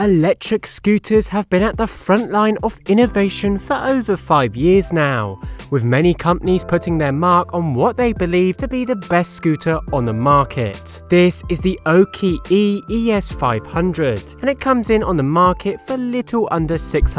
Electric scooters have been at the front line of innovation for over 5 years now, with many companies putting their mark on what they believe to be the best scooter on the market. This is the Oki ES500, and it comes in on the market for little under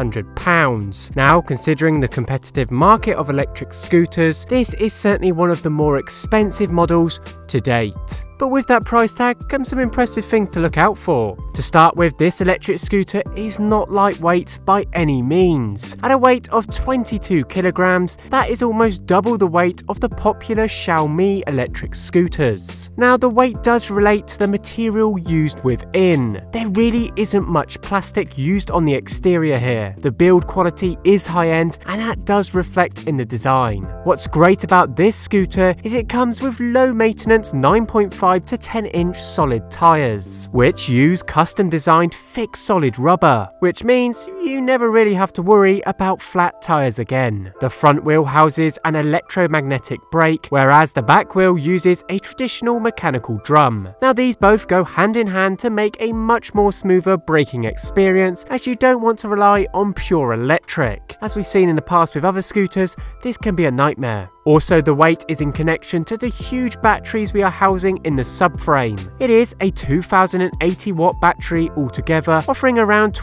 £600. Now, considering the competitive market of electric scooters, this is certainly one of the more expensive models to date. But with that price tag comes some impressive things to look out for. To start with, this electric scooter is not lightweight by any means. At a weight of 22 kilograms, that is almost double the weight of the popular Xiaomi electric scooters. Now, the weight does relate to the material used within. There really isn't much plastic used on the exterior here. The build quality is high-end, and that does reflect in the design. What's great about this scooter is it comes with low-maintenance 9.5 to 10-inch solid tyres, which use custom-designed thick solid rubber, which means you never really have to worry about flat tyres again. The front wheel houses an electromagnetic brake, whereas the back wheel uses a traditional mechanical drum. Now, these both go hand in hand to make a much more smoother braking experience, as you don't want to rely on pure electric. As we've seen in the past with other scooters, this can be a nightmare. Also, the weight is in connection to the huge batteries we are housing in the subframe. It is a 2080 watt battery altogether, offering around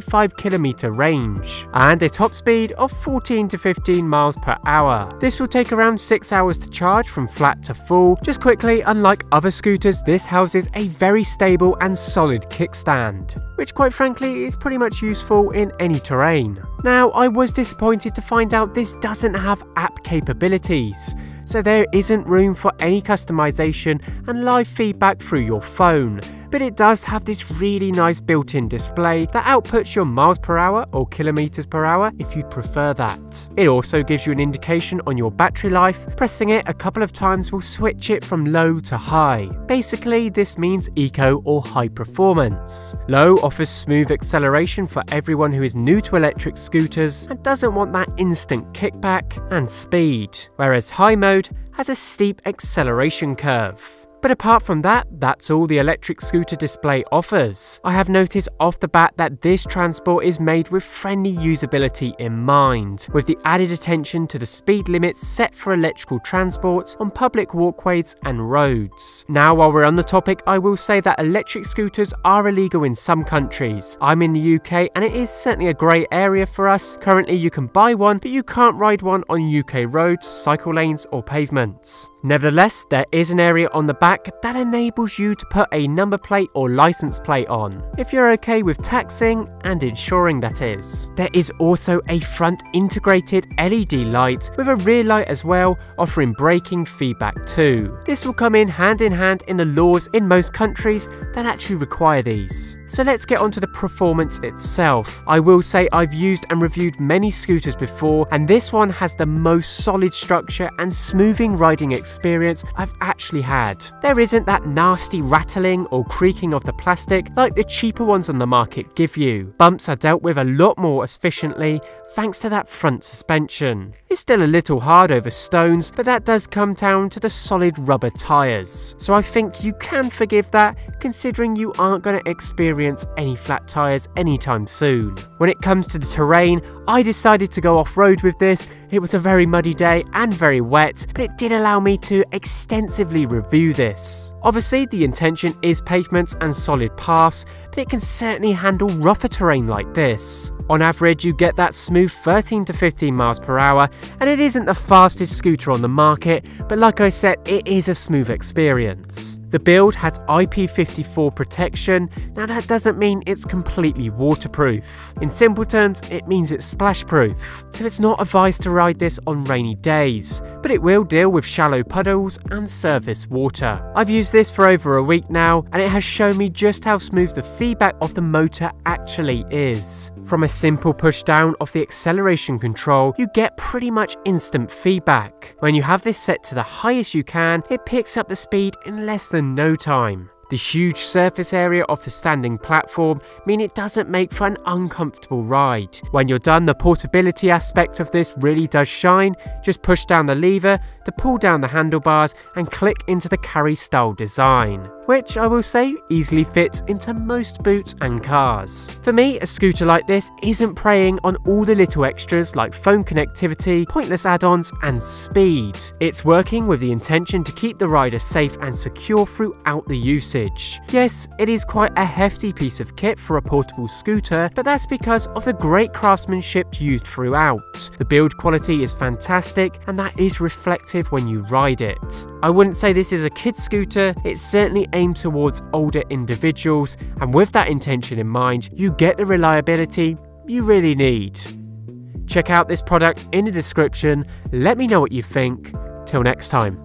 25km range, and a top speed of 14 to 15 miles per hour. This will take around 6 hours to charge from flat to full. Just quickly, unlike other scooters, this houses a very stable and solid kickstand, which quite frankly is pretty much useful in any terrain. Now, I was disappointed to find out this doesn't have app capabilities, so there isn't room for any customization and live feedback through your phone, but it does have this really nice built-in display that outputs your miles per hour or kilometers per hour if you'd prefer that. It also gives you an indication on your battery life. Pressing it a couple of times will switch it from low to high. Basically, this means eco or high performance. Low offers smooth acceleration for everyone who is new to electric scooters and doesn't want that instant kickback and speed, whereas high mode has a steep acceleration curve. But apart from that, that's all the electric scooter display offers. I have noticed off the bat that this transport is made with friendly usability in mind, with the added attention to the speed limits set for electrical transports on public walkways and roads. Now, while we're on the topic, I will say that electric scooters are illegal in some countries. I'm in the UK, and it is certainly a grey area for us. Currently, you can buy one, but you can't ride one on UK roads, cycle lanes or pavements. Nevertheless, there is an area on the back that enables you to put a number plate or license plate on, if you're okay with taxing and insuring, that is. There is also a front integrated LED light with a rear light as well, offering braking feedback too. This will come in hand in the laws in most countries that actually require these. So let's get onto the performance itself. I will say I've used and reviewed many scooters before, and this one has the most solid structure and smoothing riding experience I've actually had. There isn't that nasty rattling or creaking of the plastic like the cheaper ones on the market give you. Bumps are dealt with a lot more efficiently thanks to that front suspension. It's still a little hard over stones, but that does come down to the solid rubber tyres. So I think you can forgive that, considering you aren't going to experience any flat tyres anytime soon. When it comes to the terrain, I decided to go off-road with this. It was a very muddy day and very wet, but it did allow me to extensively review this. Obviously, the intention is pavements and solid paths, but it can certainly handle rougher terrain like this. On average, you get that smooth 13 to 15 miles per hour, and it isn't the fastest scooter on the market, but like I said, it is a smooth experience. The build has IP54 protection. Now, that doesn't mean it's completely waterproof. In simple terms, it means it's splash proof. So it's not advised to ride this on rainy days, but it will deal with shallow puddles and surface water. I've used this for over a week now, and it has shown me just how smooth the feedback of the motor actually is. From a simple push down of the acceleration control, you get pretty much instant feedback. When you have this set to the highest you can, it picks up the speed in less than no time. The huge surface area of the standing platform mean it doesn't make for an uncomfortable ride. When you're done, the portability aspect of this really does shine. Just push down the lever to pull down the handlebars and click into the carry style design, which I will say easily fits into most boots and cars. For me, a scooter like this isn't preying on all the little extras like phone connectivity, pointless add-ons and speed. It's working with the intention to keep the rider safe and secure throughout the usage. Yes, it is quite a hefty piece of kit for a portable scooter, but that's because of the great craftsmanship used throughout. The build quality is fantastic and that is reflective when you ride it. I wouldn't say this is a kid scooter, it's certainly aimed towards older individuals, and with that intention in mind, you get the reliability you really need. Check out this product in the description, let me know what you think. Till next time.